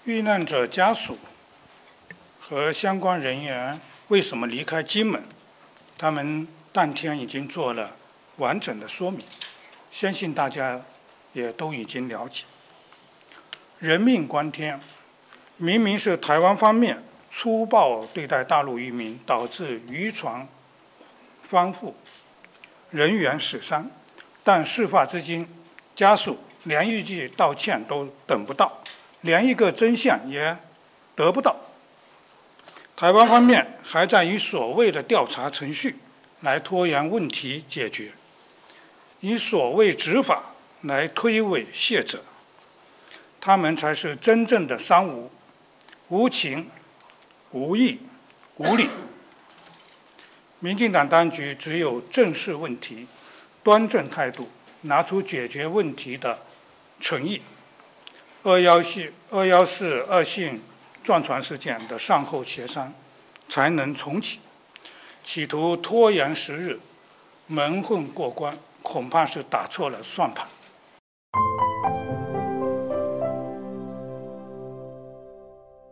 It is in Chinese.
遇难者家属和相关人员为什么离开金门，他们当天已经做了完整的说明，相信大家也都已经了解。人命关天，明明是台湾方面粗暴对待大陆渔民，导致渔船翻覆，人员死伤，但事发至今，家属连一句道歉都等不到，连一个真相也得不到。台湾方面还在以所谓的调查程序来拖延问题解决，以所谓执法来推诿卸责，他们才是真正的三无：无情、无义、无理。民进党当局只有正视问题、端正态度，拿出解决问题的诚意。214恶性撞船事件的善后协商才能重启，企图拖延时日、蒙混过关，恐怕是打错了算盘。